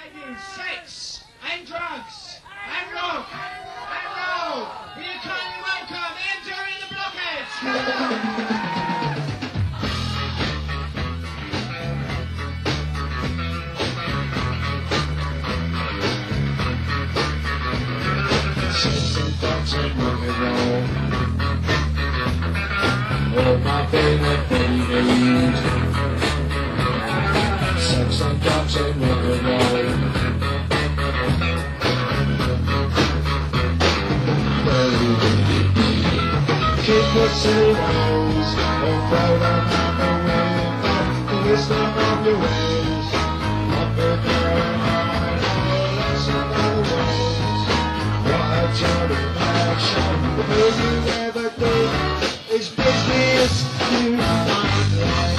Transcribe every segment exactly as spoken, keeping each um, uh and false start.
Driving, sex, and drugs, and rock, and roll. You kindly welcome Enter in the Blockheads. All my favorite babies, sex and drugs and rock and roll. Keep pussy ways and throw them out the window. The wisdom of your ways, up in there and on all lesson of the ways. What a terrible action, the more you ever do is business you might like.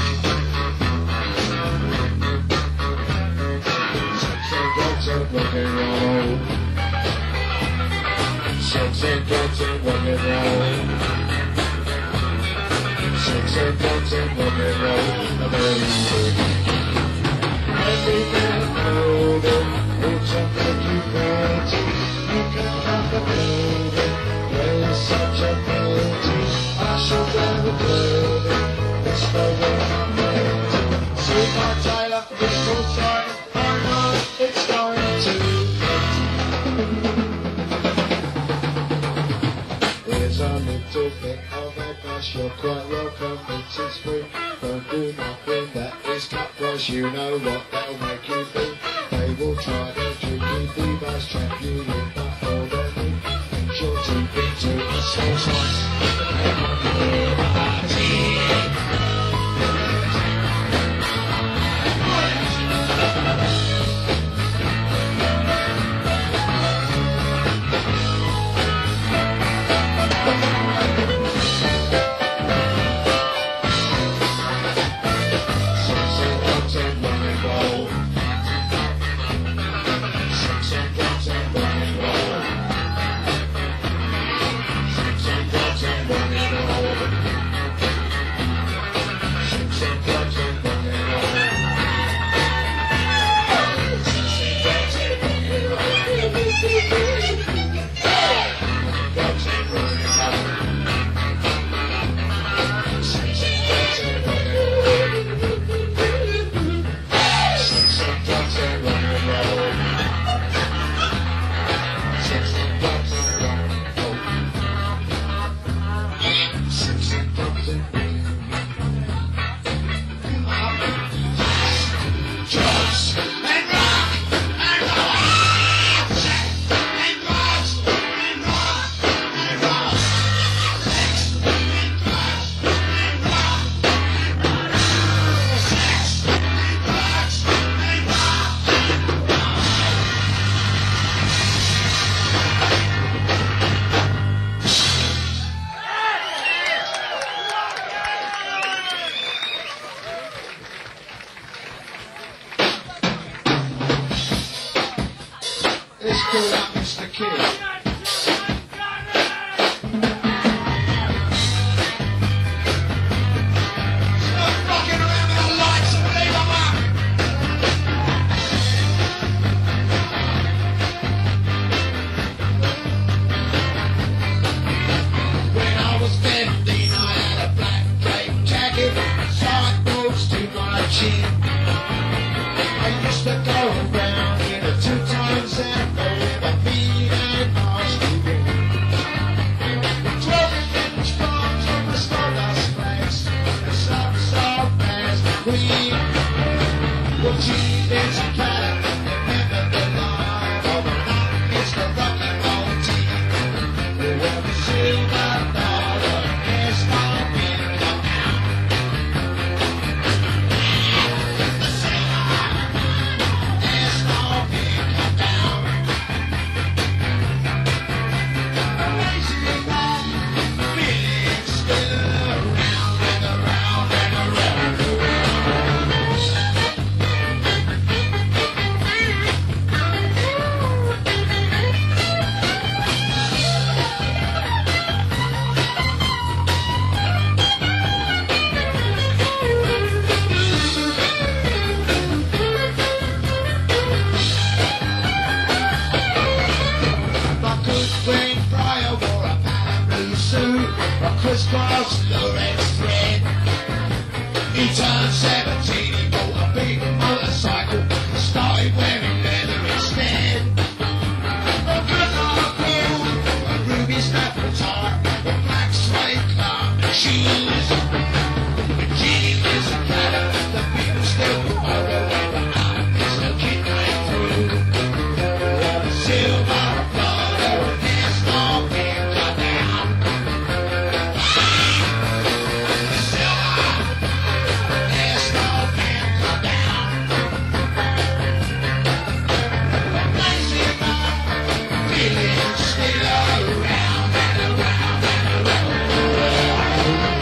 Sex and drugs and rock and roll. Sex and drugs and rock and roll. Sex and drugs and rock and roll. Everything loaded, it's a make you crazy. You can have the building, there's such a beauty. I shall never do it, it's the way I'm made. See my Taylor, this will time, I know it's going to. Here's a little bit of advice, you're quite welcome, it is free. Don't do nothing that is cut price, you know what they'll make you do. They will try to trick you, divas, trap you in that orderly. Things you're too big to a small size. Let's call up Mister Kid. I used to go around in a two times and with a beat and first class Lorex thread. He turned seventeen, he bought a big motorcycle, started wearing leather instead. A good hard wheel, a ruby snaffle tie, a black suede club and shoes. The genie was a catter, the people still promoted when the artist the kid came through. The silver blood, there's no being cut down. The silver, there's no being cut down. Amazing man, feeling still around and around and around.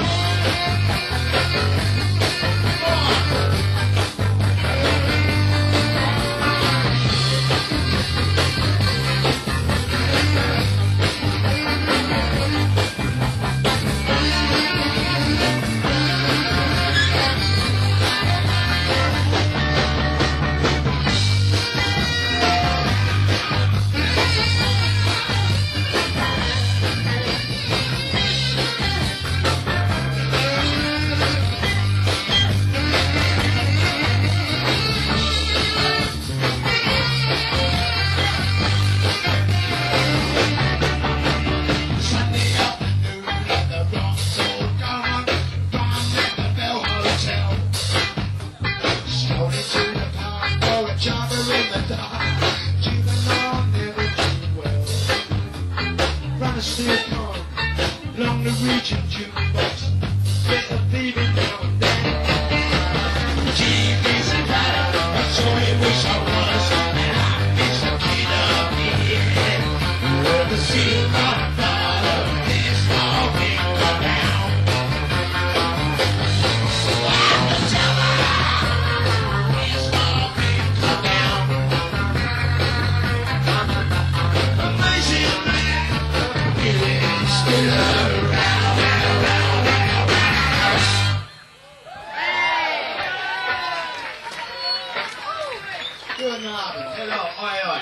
Sunday afternoon at the Vauxhall Gone, gone at the Bell Hotel. Strolled into the park for a jogger in the dark. Juvenile never do well. Run a steel car, long Norwegian jukebox, bit of thieving now and then. Gee, busy rider, that's all I wish I was, and I miss the kid of me. With the silver dollar, there's no ring around. At the tower, there's no ring around. Amazing man, feeling still around, around, around, around. Good night. Hello, oi, oi.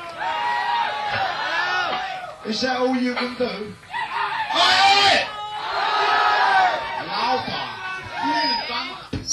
Is that all you can do? Oi, oi! Louder. Really, bang.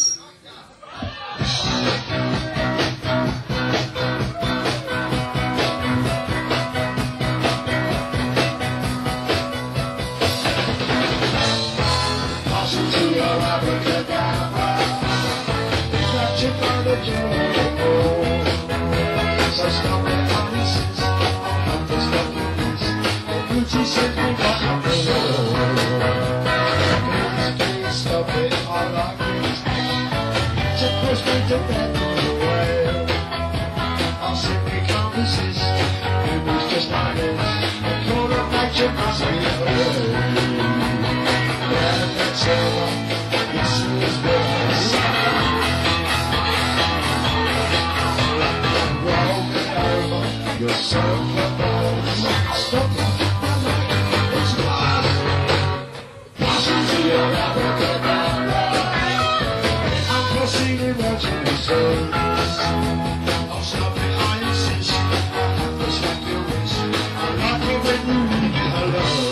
Passing to your abracadabra, catching by the door. So stop it, I insist. I'm just loving this. Gucci said we got up the road. Please, please stop it, I like it. To push me to bed on the way. I simply can't resist. It was just like this. The call of nature must be heard. Yeah, that's all. This is what I say. Roll me over, you're so close. Stop it, it's time. Passing to your abracadabra. I'm crossing imaginary zones. I'll stop it, I insist. I have to slap your wrist. I like it when you leave me alone.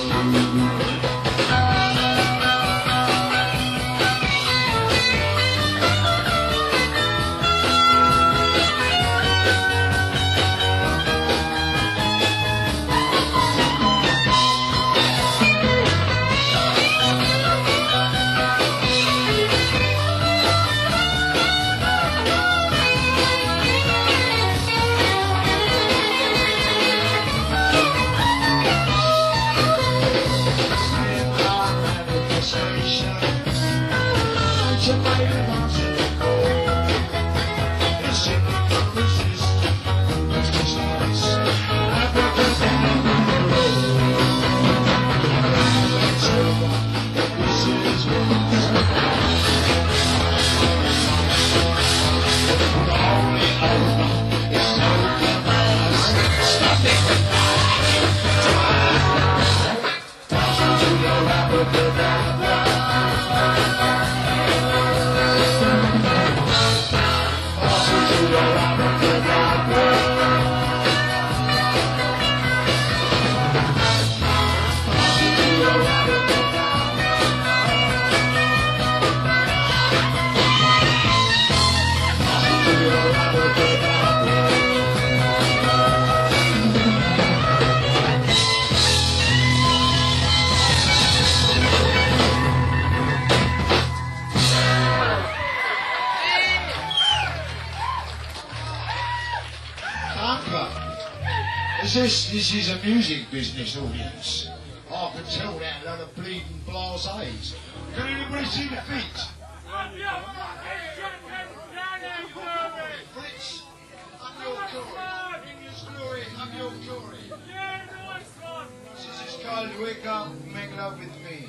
Club. Is this, this is a music business audience. I can tell that lot of bleeding blasés. Can anybody see the feet? Fritz, I'm your glory. In your glory, I'm your glory. This is called Wake Up, Make Love With Me.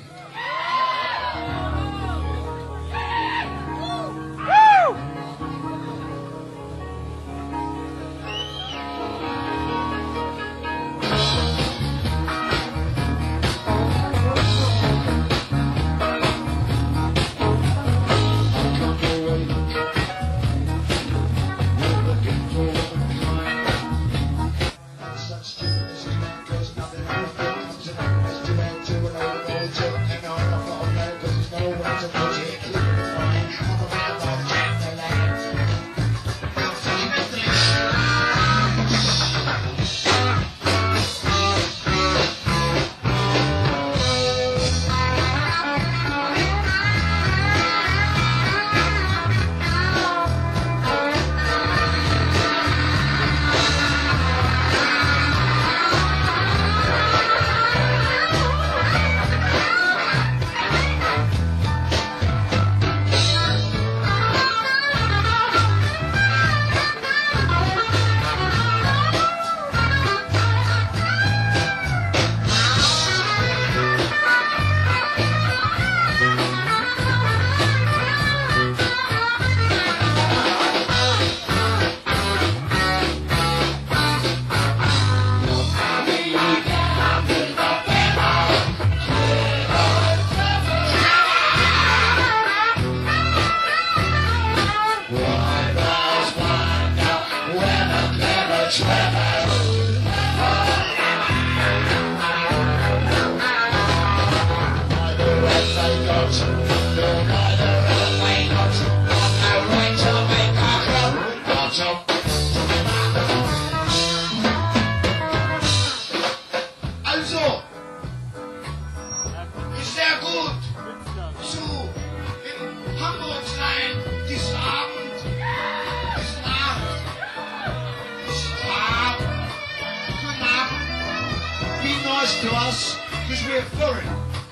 To us, because we're foreign.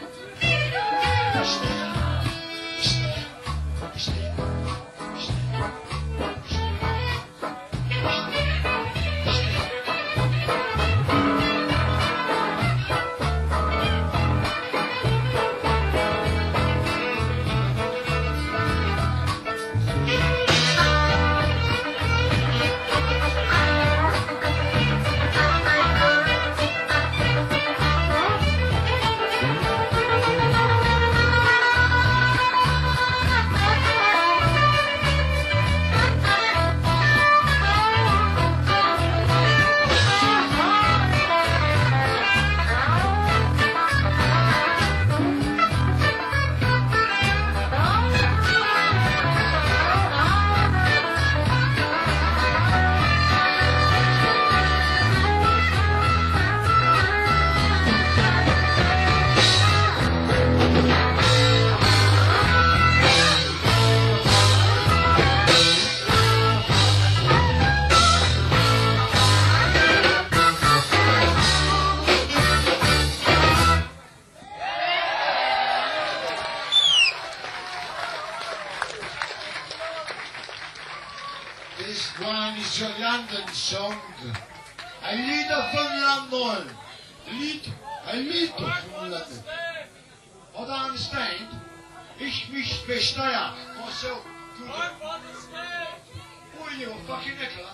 This one is a London song. Een lieder van London. Lied, een lied van London. What I understand, ich mich besteuer. For so good. Who are you, a fucking Nicola?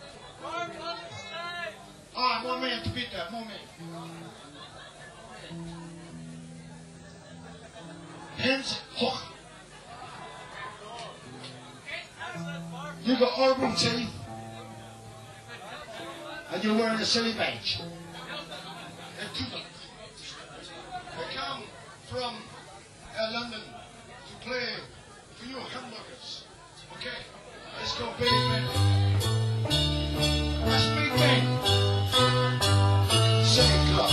Ah, moment, bitte, moment. Hands hoch. You got horrible teeth, and you're wearing a silly badge. And two them. They come from uh, London to play for your hamburgers. Okay, let's go, big man. That's big man. Seven o'clock.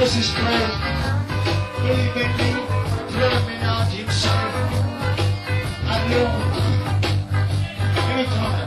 this is great. Believe in me, thrill me not inside. I know. Anytime.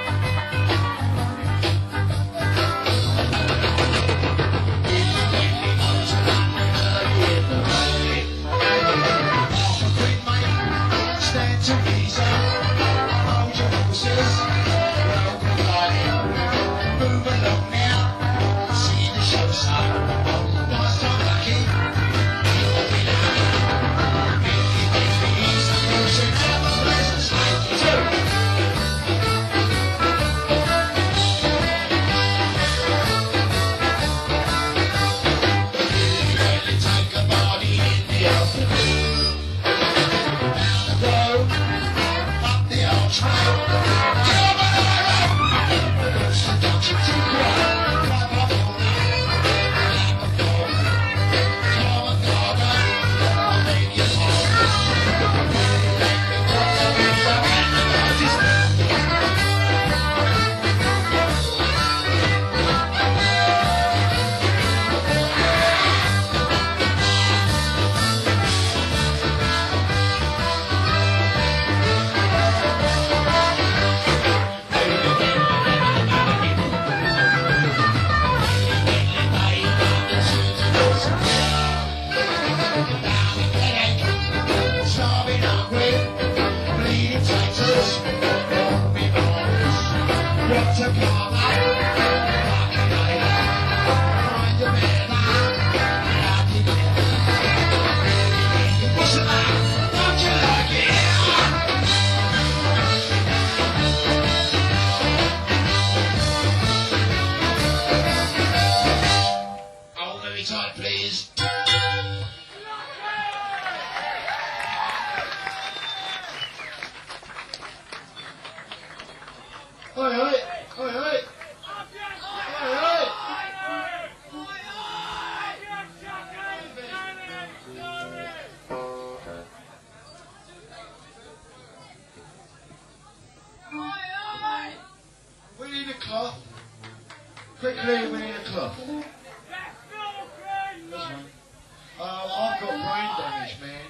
Quickly, we need a cloth. Oh, I've got brain damage, man.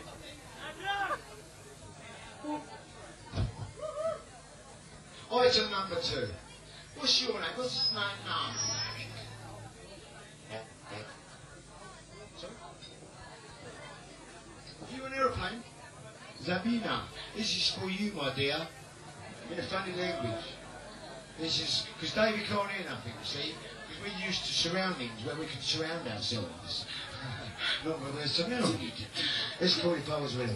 Item number two. What's your name? What's his name now? Sorry? Are you an aeroplane? Zabina, this is for you, my dear, in a funny language. This is, because David can't hear nothing, you see, because we're used to surroundings where we can surround ourselves. Not where we're surrounded. Let's call it Powers Railway.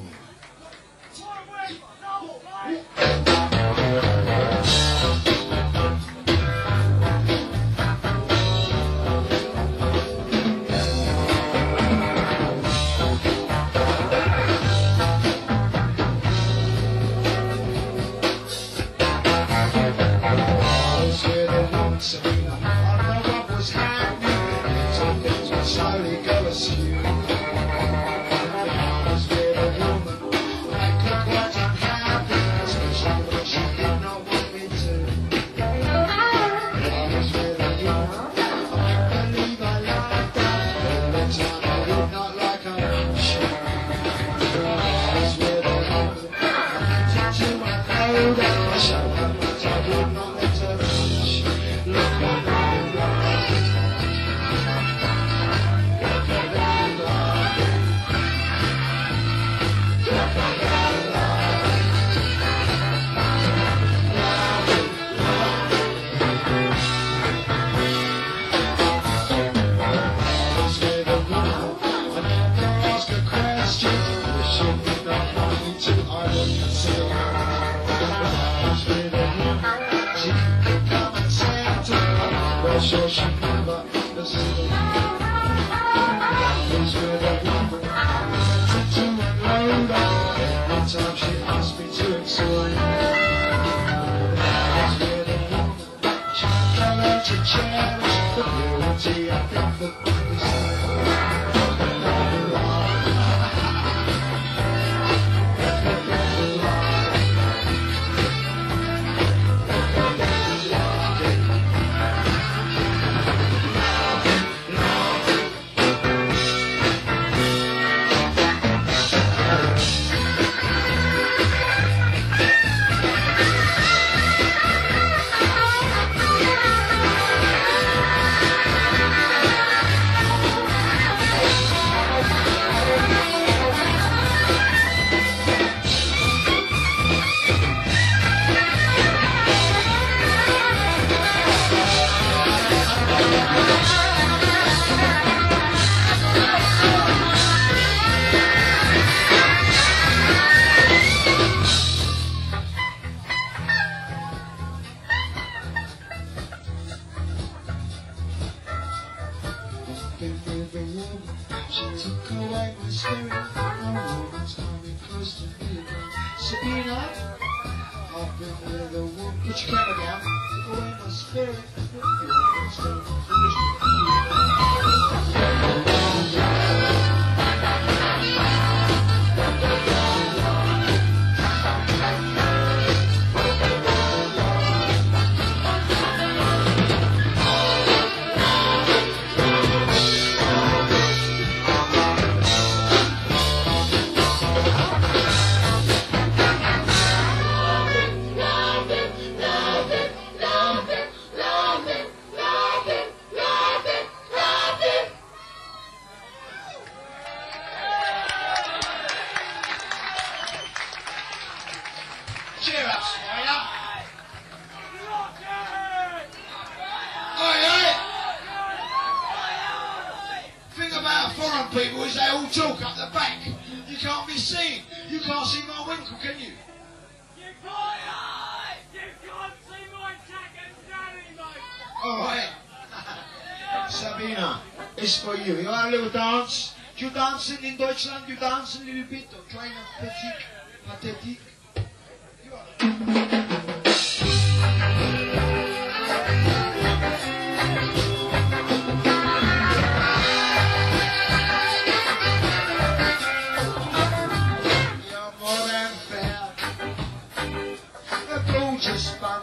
Slowly go askew. So she came up the city. These were the woman to unload on. Every time she asked me to explain. These were the woman she learned to cherish the purity I think the book is room. She took away my spirit. No woman's coming close to me again. Sabina, I've been with a woman. Put your camera down. Took away my spirit. No woman's coming close to me again. Cheer up, Spider. Oi, oi. Thing about foreign people is they all talk up the back. You can't be seen. You can't see my winkle, can you? You can't! You can't see my jacket, Danny, mate! All right. Sabina, it's for you. You want a little dance? You dancing in Deutschland? You dance a little bit? Or kleine, petit, pathetic? Just fun.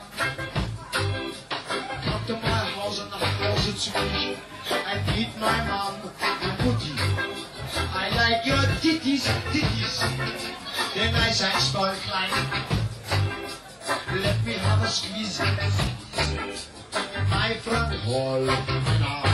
Come to my house and the house it's me. I beat my mom and putty. I like your titties, titties. They're nice and small, klein. Let me have a squeeze. My front hall now.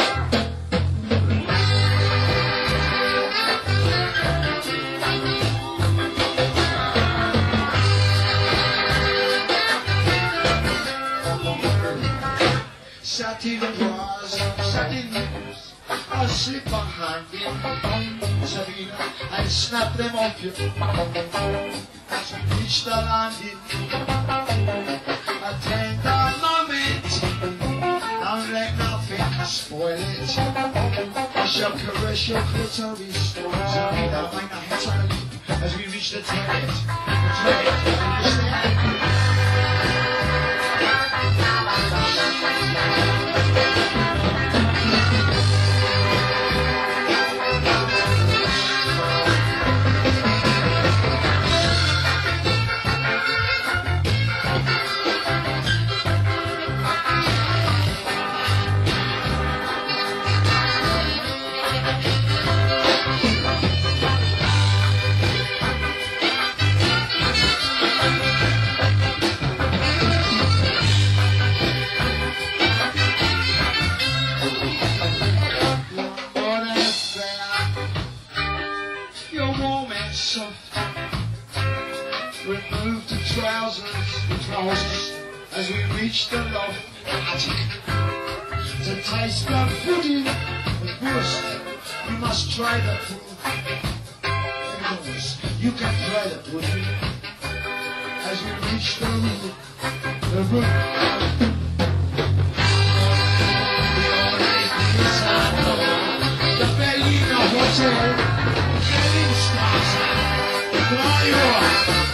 Satin was, satin news, a slip behind me. Sabina, I snap them off you as we reach the landing. A tender moment, don't let nothing spoil it. I shall caress your clitoris, Sabina, my hands on the lip as we reach the toilet. The toilet, understand? Remove the trousers, the trousers, as we reach the loft attic. To taste the pudding, of course, you must try the pudding. You can try the pudding as we reach the room. The room. The Berliner Hotel, Berlinstraße. There you are.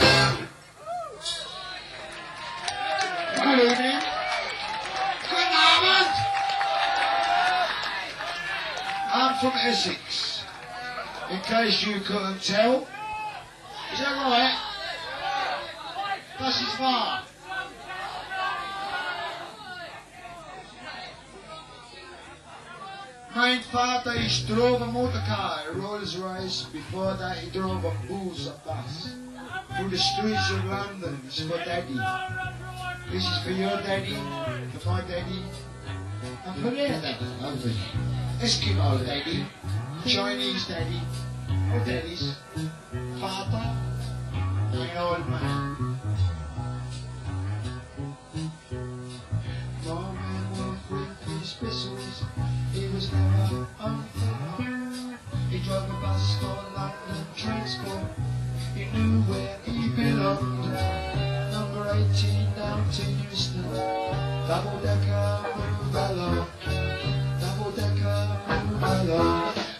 Good evening. Good Abend. I'm from Essex. In case you couldn't tell. Is that right? Das ist wahr. Mein Vater, ich drove a motorcar, a Rolls Royce. Before that, he drove a booze, a bus. Through the streets of London. It's for Daddy. This is for your daddy, for my daddy, and for their daddy, over here. Eskimo daddy, Chinese daddy, or daddies, father, an old man. My man worked with his pistols, he was never unfair. He drove a bus for London Transport, he knew where he belonged. Number eighteen down to Houston, double decker, move along, double decker, move along.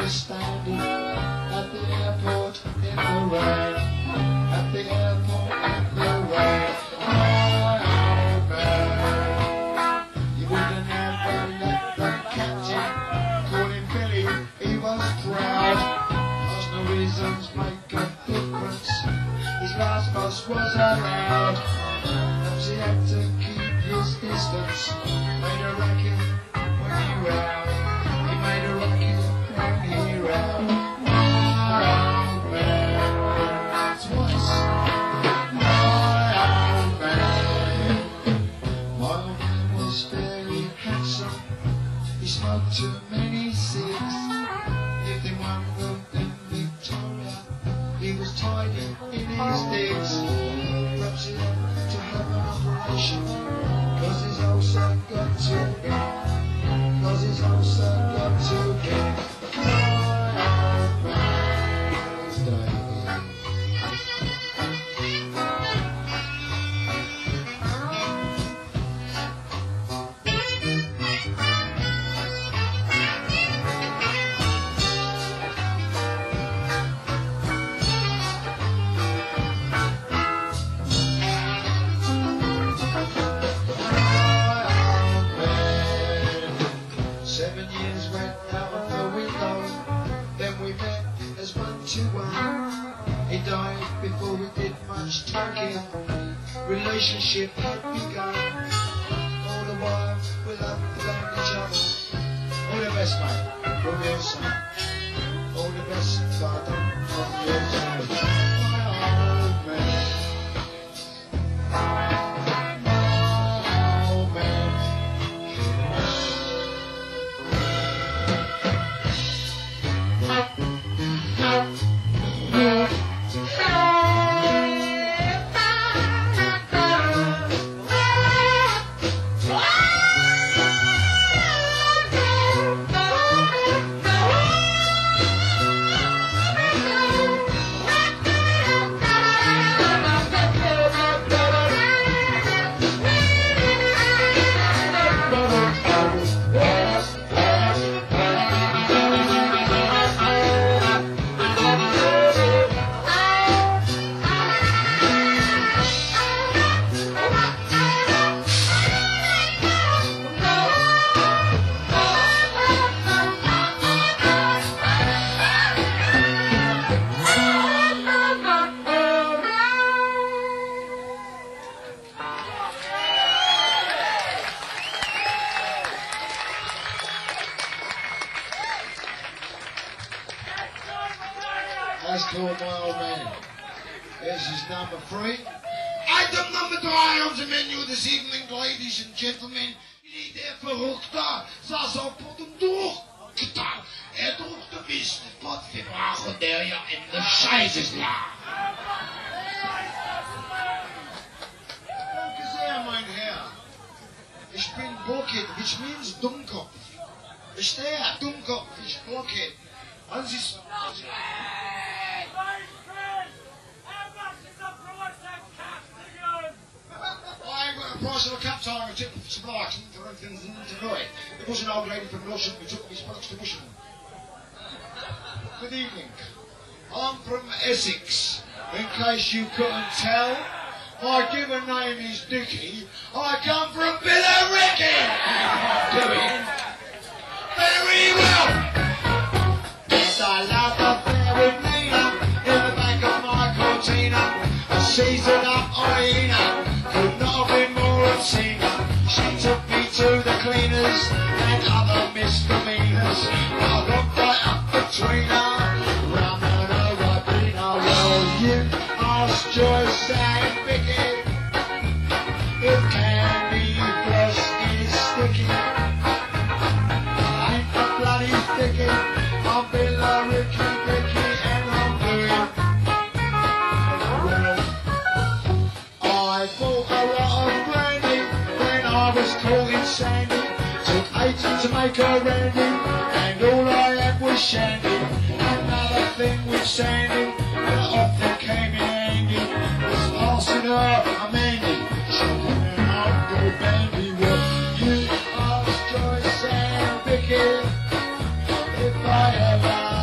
was standing at the airport in the rain, at the airport in the rain. My old man, you would have never let the captain call him Billy, he was proud. There's no reasons make a difference, his last bus was allowed. Perhaps he had to keep his distance, made a racket when he round. He made a racket when he round. My old man, twice. My old man, my old man was very handsome. He smoked too many cigs. Lived in one room in Victoria. He was tied in his digs. Perhaps he had to have an operation, cause his ulcer got too big. Cause his ulcer got too big. My old man's day. Seven years went out of the window, then we met as one to one. He died before we did much talking, relationship had begun. All the while we loved each other. All the best, mate, from your son. All the best, father, from your son. My old man. My old man. That's called My Old Man. This is number three. Item number three on the menu this evening, ladies and gentlemen. Die der Verrückte saß auf dem Durchgetan. Er durfte wissen, was wir brauchen, der ja in der Scheiße lag. Danke sehr, mein Herr. Ich bin Blockhead, which means Dummkopf. Verstehe? Dummkopf ist Blockhead. Und sie ist... I got a price of a cap tie and a tip of supply to Corinthians and to Roy. There was an old lady from Lawson who took me products to Bushman. Good evening. I'm from Essex. In case you couldn't tell, my given name is Dickie. I come from Billericay. Doing very well. Yes, I love the fair with Nina in the back of my cortina. A seasoned up hyena. Could not have been more obscene. She took me to the cleaners and other misdemeanors. I got right up between her, rum and a ribena. Well, you asked Joyce and Vicky if candy floss is sticky. I ain't a bloody sticky. I'm Billericay, Vicky, and I'm doing well. I bought a lot of brandy when I was calling Sandy. Took eighty to make her Randy, and all I had was Shandy. Another thing with Sandy that often came in handy was passing her a Mandy. She went out to Bandy. Well, you asked Joyce and Vicky if I ever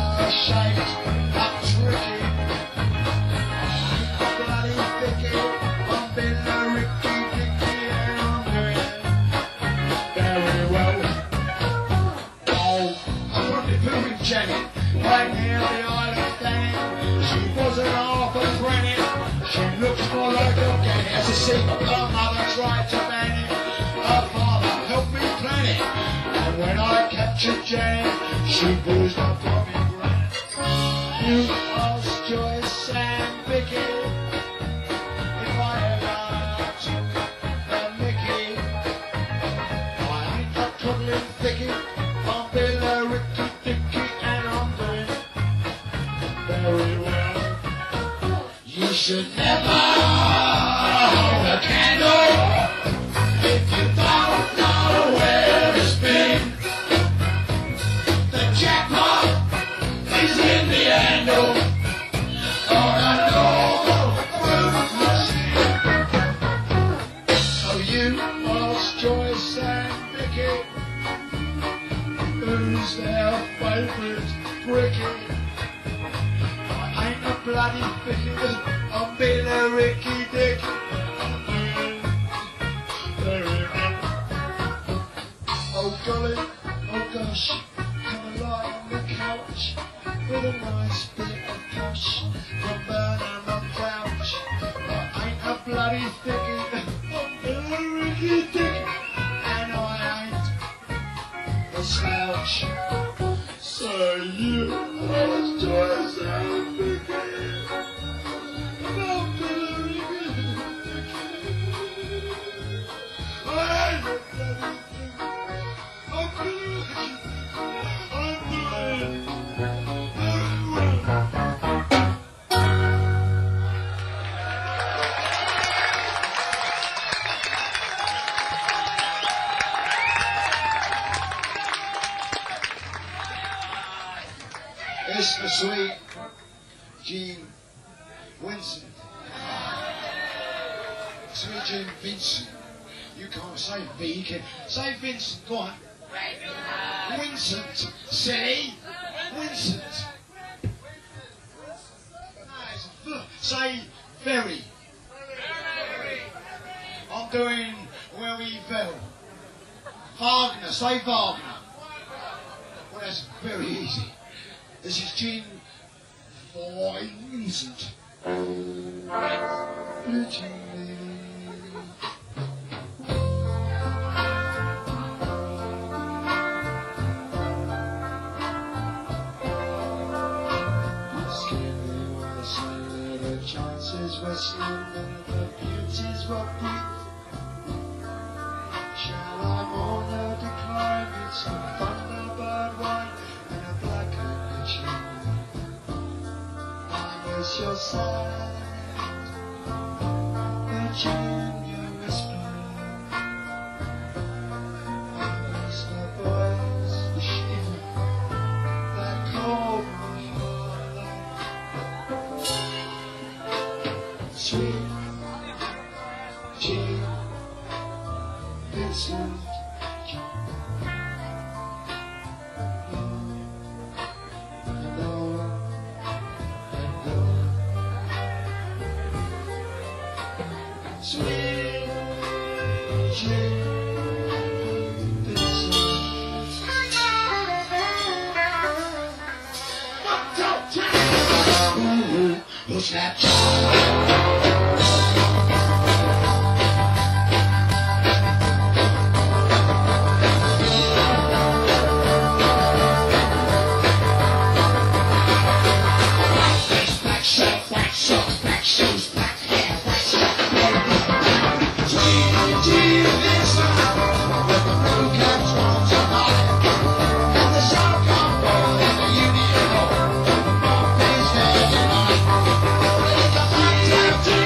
Jenny, right near the Isle of Danny. She wasn't half a granny, she looked more like a Ganny. As a secret, her mother tried to ban it, her father helped me plan it. And when I captured Jenny, she bruised up on me granny. You asked Joyce and Vicky if I ever took the mickey. I ain't a cuddling thicky, I'm Bill a Ricky Dicky, and I'm doing very well. You should never hold a candle if you don't know where it's been. The jackpot is in the handle on a normal fruit machine. So you ask Joyce and Vicky who's their favourite bricky. I ain't a bloody Vicky, I'm being a Ricky Dicky. I'm doing very well. Oh golly, oh gosh, come and lie on the couch with a nice bit of cash from Burnham and Crouch. I ain't a bloody thickie, I'm a Ricky Dicky, and I ain't a slouch. So you asked Joyce and Vicky about the Ricky Dicky. I ain't a bloody thickie, I'm a Ricky Dicky, I'm doing very well. It's the sweet Gene Vincent. Sweet Gene Vincent. You can't say V, you can say Vincent, go on. Vincent, silly. Vincent. No, say very. I'm doing very well. Wagner, say Wagner. Well, that's very easy. This is Gene Vincent. The chances were slim and the beauties were brief. Shall I mourn or decline with some thunderbird wine and a black I miss your side, the genuine spring. I miss the boys, the shiver that called me for life. Sweet Gene Vincent. Snapchat. Black shirt, black shorts, black shoes, black hair, black shirt. Gene, Gene Vincent, with the blue caps on tonight, and the sun come on in the Union Hall, the mob is there tonight. It's a hot time to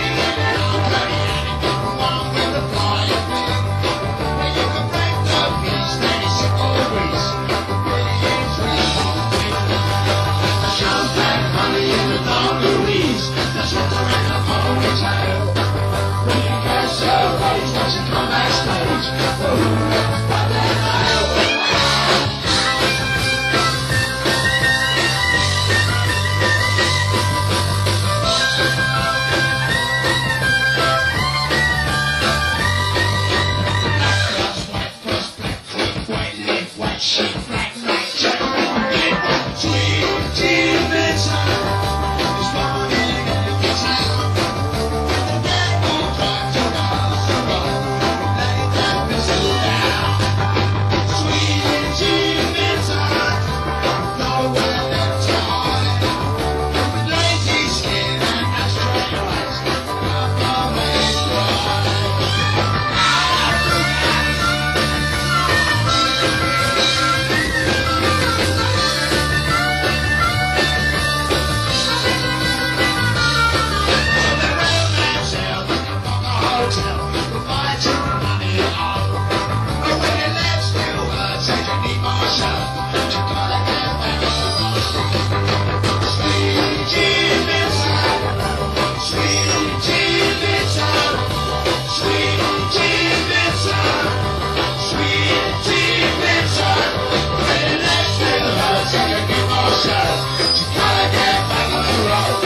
second emotion. You gotta get back on the road.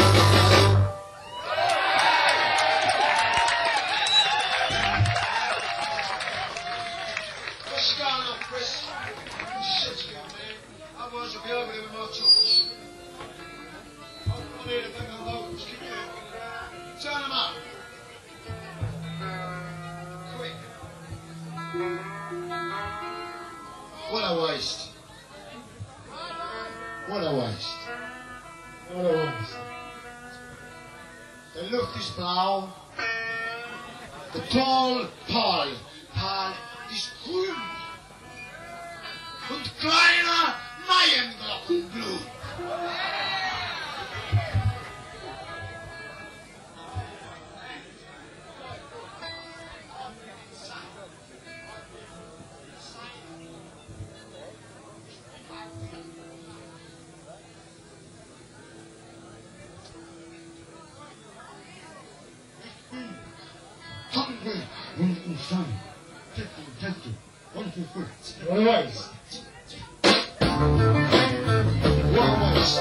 What's going on, Chris? Shit's going, man. Otherwise I'll be over there with my torch. I need a bit of vocals. Keep it up. Turn them up. Quick. What a waste. What a waste. What a waste. The luft ist blau. Der Tollpal. Pal ist grün. Und kleiner Maienglockenblut. What a waste. What a waste.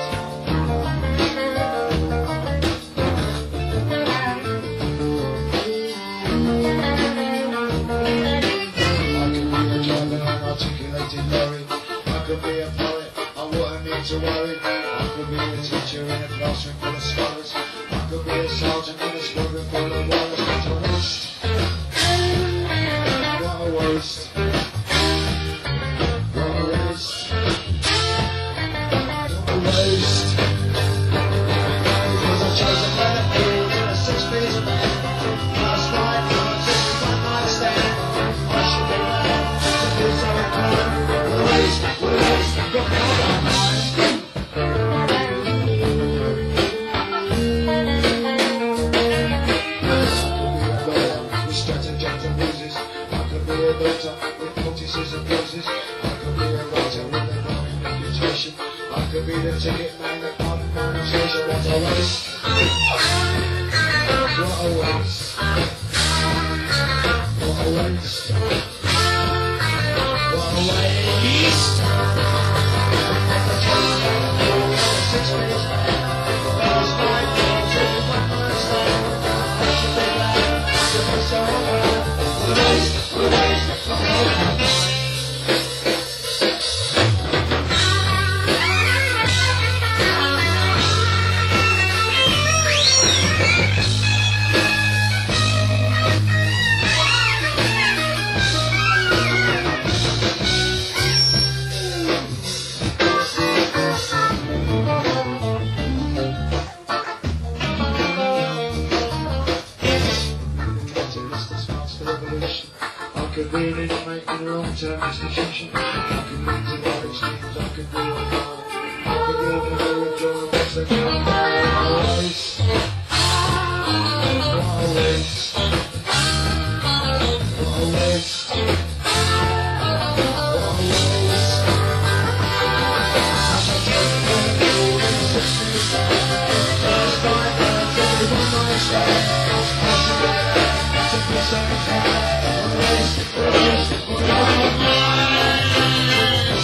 Articulated lorry. I could be a poet, I wouldn't need to worry. I could be a teacher in a classroom full of scholars. I could be a sergeant in a squadron full of warriors. What a waste. What a waste. What a waste. Because I chose a better field in a six-piece band. Last night, I took a one-night stand. I should be mad. What a waste, what a waste, got me all that night. With stratagems and ruses, I could be a doctor with notices and roses. I could be a writer with a rhyming reputation. I could be the ticket man that can't find a treasure. What a waste. What a waste. What a waste. What a waste! Six minutes back, last night, I took one night stand. I should be glad to be so around. What a waste, what a waste, what a waste. I could be an inmate in a long-term institution. I could lead to knowledge things. I could be a guy. I could be a very joy. What's the kind of waste? What a waste. What a waste. What a waste. As I take a field in a six-piece band. Last night I took a one-night stand. I should be glad to be so around. What a waste, what a waste, what a waste.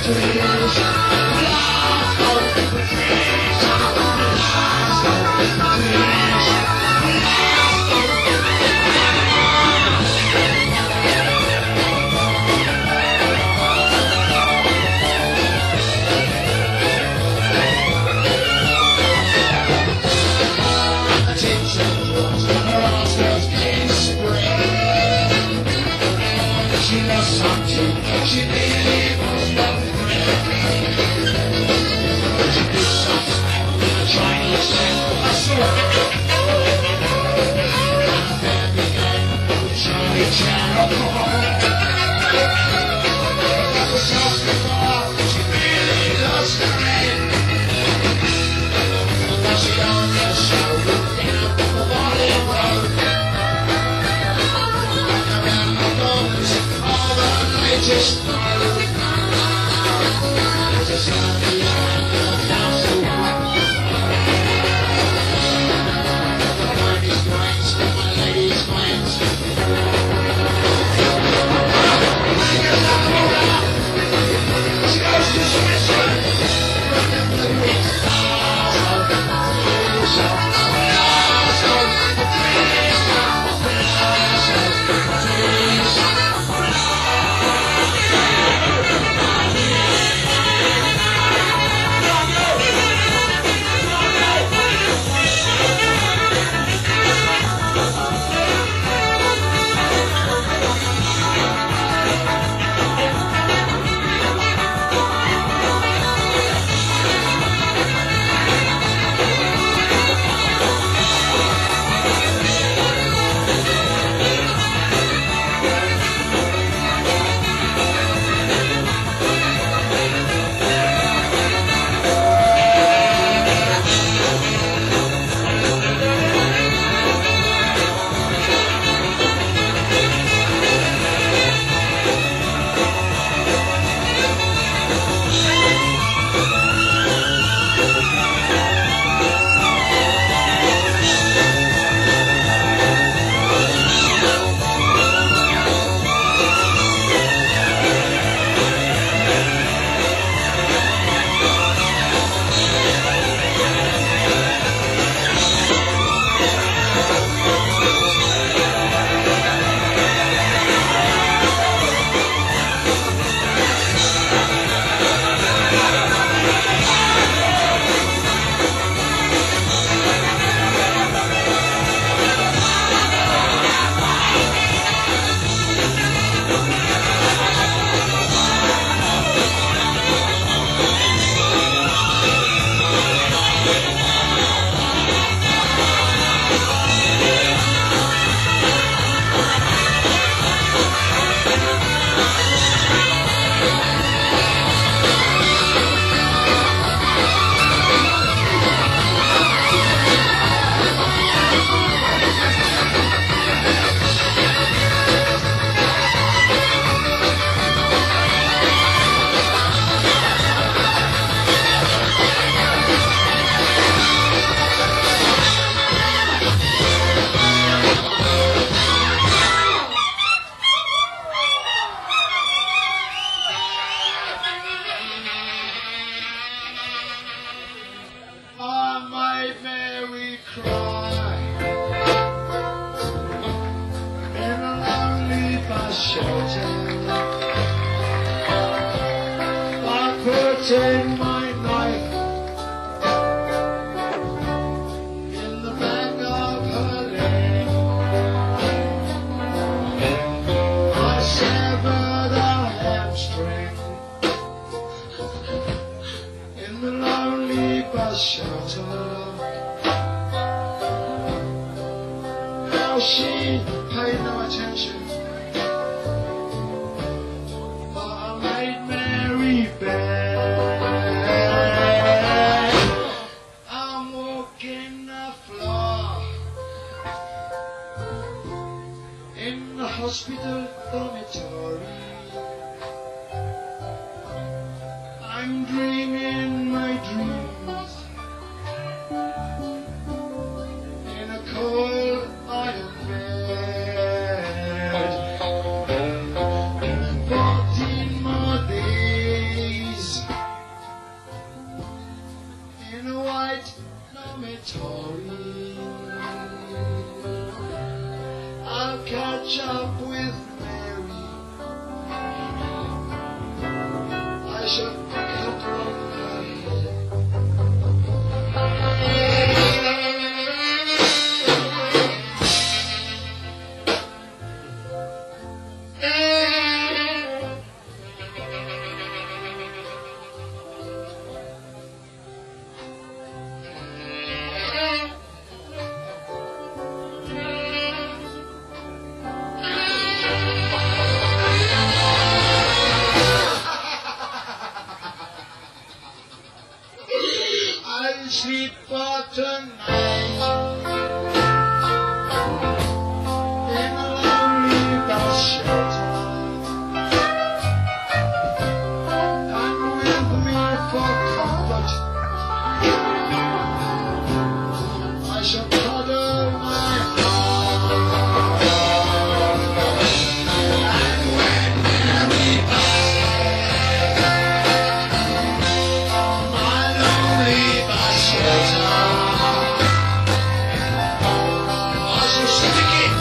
Take my knife in the back of her leg. I severed a hamstring in the lonely bus shelter. How she paid no attention, but I made Mary beg. Hospital dormitory, I'm dreaming my dreams in a cold iron bed. Fourteen more days should help I sleep for tonight in a lonely bus shelter, and with me for comfort I shall cuddle my heart. And when everybody my lonely bus shelter, I shall stick it.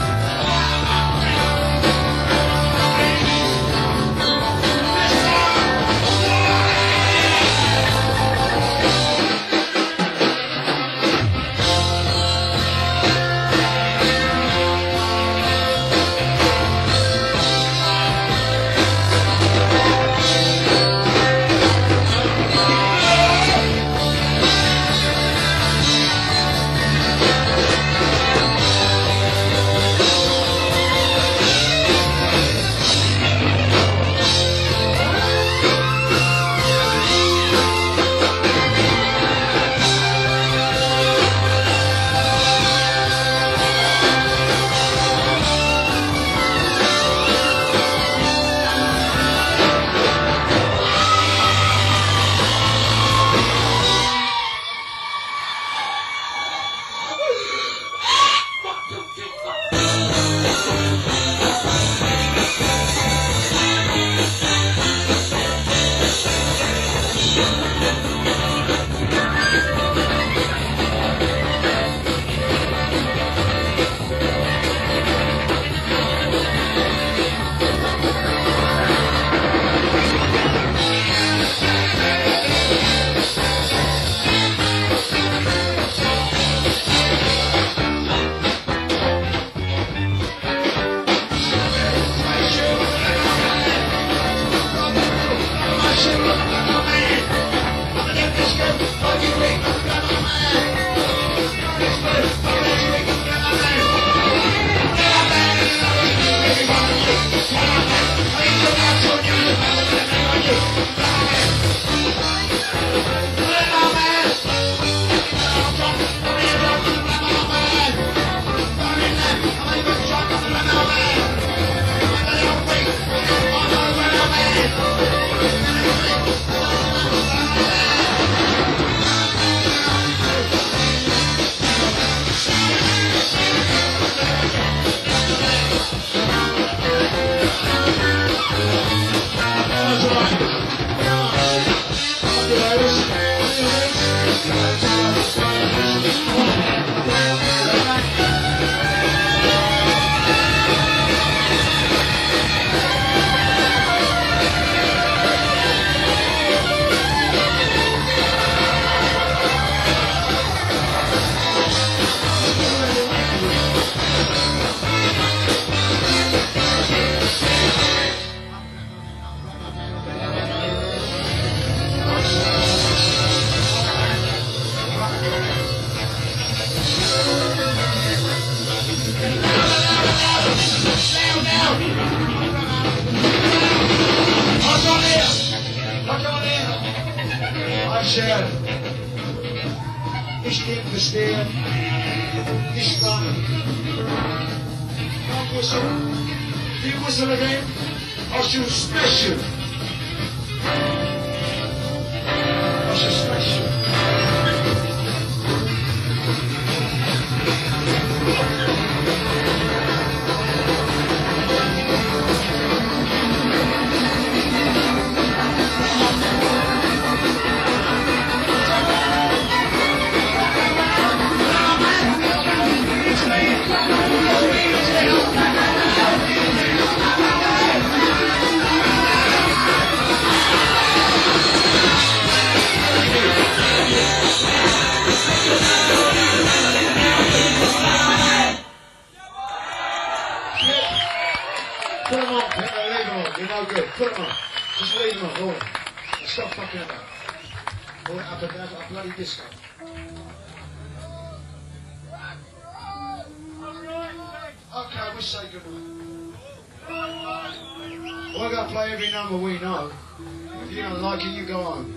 Chef, ich den verstehe, die Sprache. Don't whistle. If you whistle again, I shall smash you. I shall smash you. Stop fucking about. Pull it up and down like a bloody disco. Okay, we say goodnight. We're going to play every number we know. If you don't like it, you go home.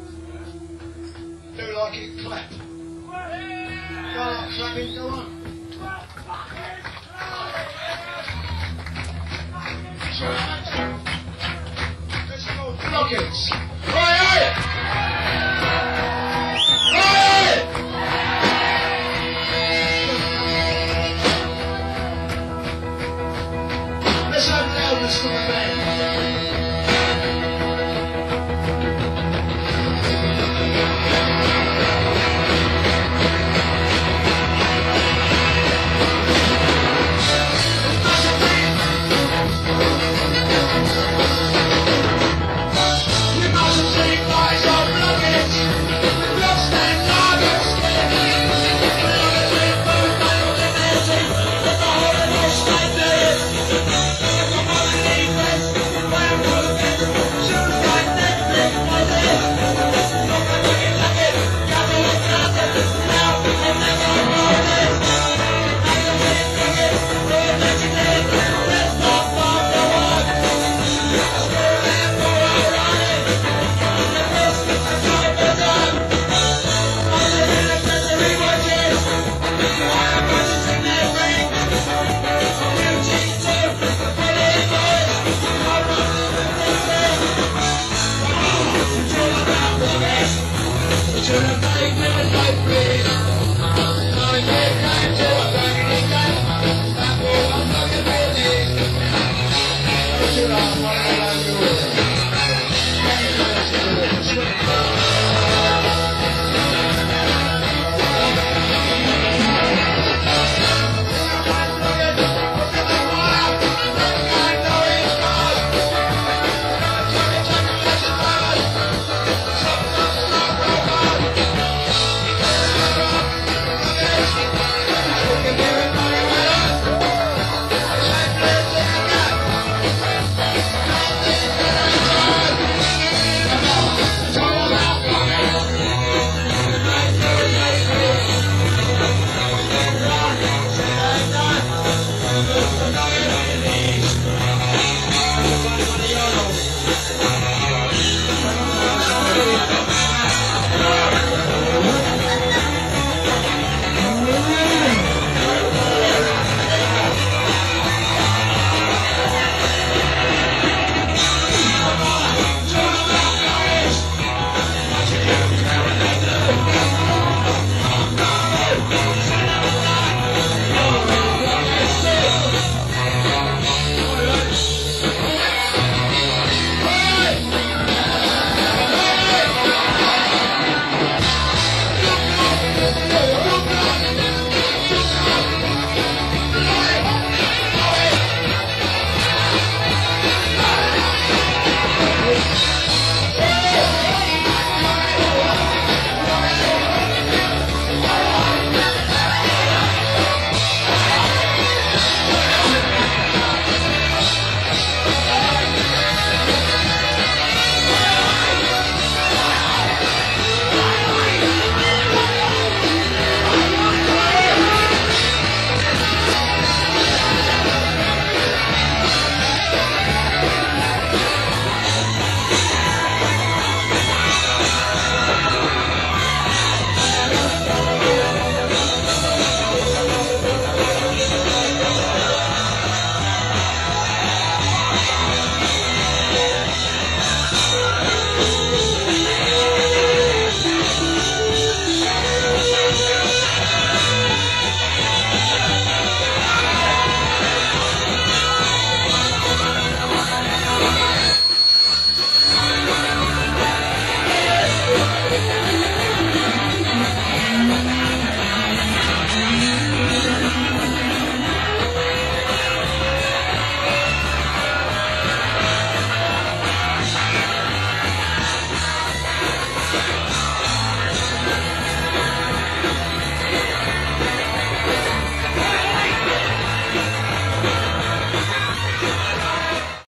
Do like it, clap. Don't like clapping, go on. Let's go, Blockets. Oi, oi! Oi! Let's have loudness from the band.